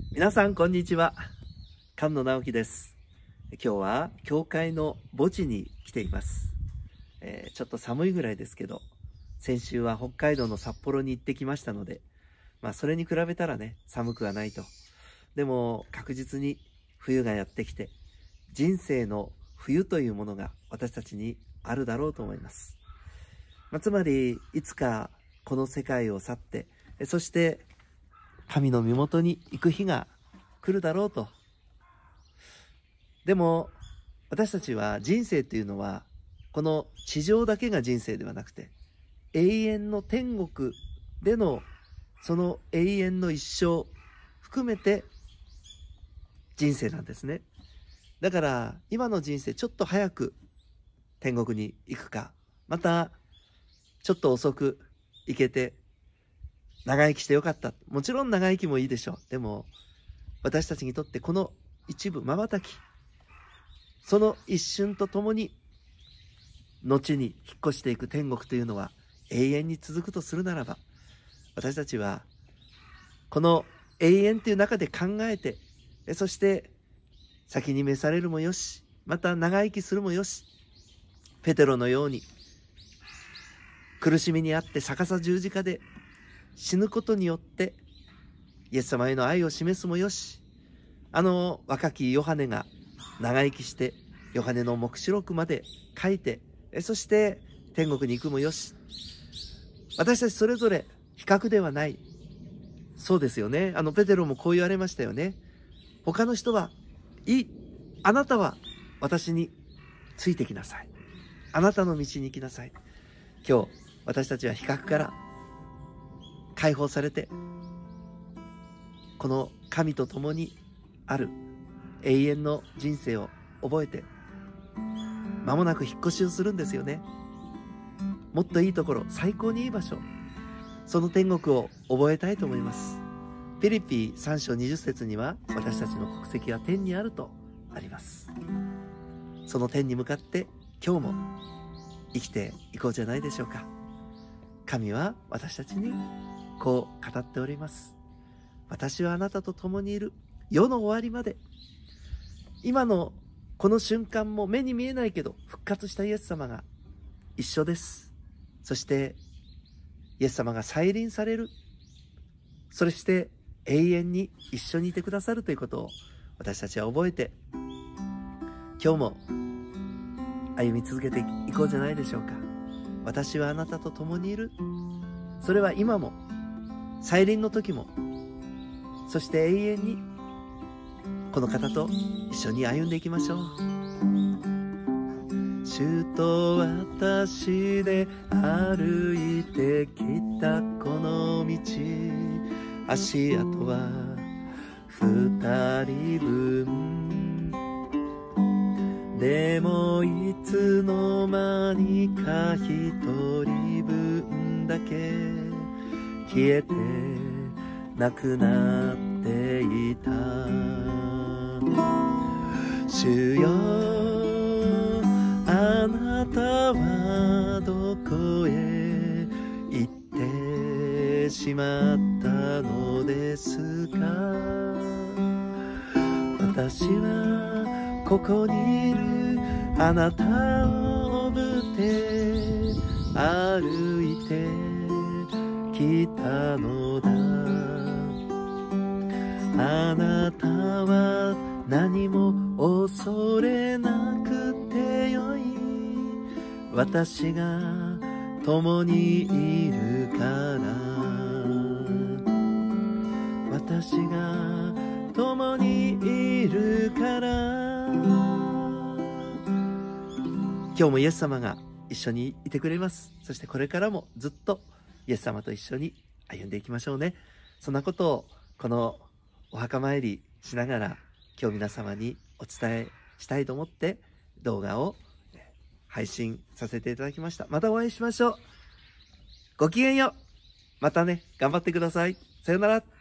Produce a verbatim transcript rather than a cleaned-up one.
皆さんこんにちは。菅野直樹です。今日は教会の墓地に来ています、えー、ちょっと寒いぐらいですけど、先週は北海道の札幌に行ってきましたので、まあそれに比べたらね、寒くはないと。でも確実に冬がやってきて、人生の冬というものが私たちにあるだろうと思います。まあ、つまりいつかこの世界を去って、そして神の身元に行く日が来るだろうと。でも私たちは人生というのはこの地上だけが人生ではなくて、永遠の天国でのその永遠の一生含めて人生なんですね。だから今の人生ちょっと早く天国に行くか、またちょっと遅く行けて長生きしてよかった。もちろん長生きもいいでしょう。でも私たちにとってこの一部瞬き、その一瞬とともに後に引っ越していく天国というのは永遠に続くとするならば、私たちはこの永遠という中で考えて、そして先に召されるもよし、また長生きするもよし、ペテロのように苦しみにあって逆さ十字架で死ぬことによってイエス様への愛を示すもよし、あの若きヨハネが長生きしてヨハネの黙示録まで書いて、そして天国に行くもよし、私たちそれぞれ比較ではない。そうですよね。あのペテロもこう言われましたよね。他の人はいい、あなたは私についてきなさい。あなたの道に行きなさい。今日私たちは比較から解放されて、この神と共にある永遠の人生を覚えて、間もなく引っ越しをするんですよね。もっといいところ、最高にいい場所、その天国を覚えたいと思います。フィリピさん章にじゅっ節には、私たちの国籍は天にあるとあります。その天に向かって今日も生きていこうじゃないでしょうか。神は私たちにこう語っております。私はあなたと共にいる世の終わりまで。今のこの瞬間も目に見えないけど復活したイエス様が一緒です。そしてイエス様が再臨される、そして永遠に一緒にいてくださるということを私たちは覚えて、今日も歩み続けていこうじゃないでしょうか。私はあなたと共にいる。それは今も再臨の時も、そして永遠にこの方と一緒に歩んでいきましょう。主と私で歩いてきたこの道、足跡は二人分。でもいつの間にか一人分だけ消えてなくなっていた。主よ、あなたはどこへ行ってしまったのですか。私はここにいるあなたを追って歩いてきたのだ。あなたは何も恐れなくてよい。私が共にいるから。私が共にいるから。今日もイエス様が一緒にいてくれます。そしてこれからもずっとイエス様と一緒に歩んでいきましょうね。そんなことをこのお墓参りしながら今日皆様にお伝えしたいと思って動画を配信させていただきました。またお会いしましょう。ごきげんよう。またね、頑張ってください。さよなら。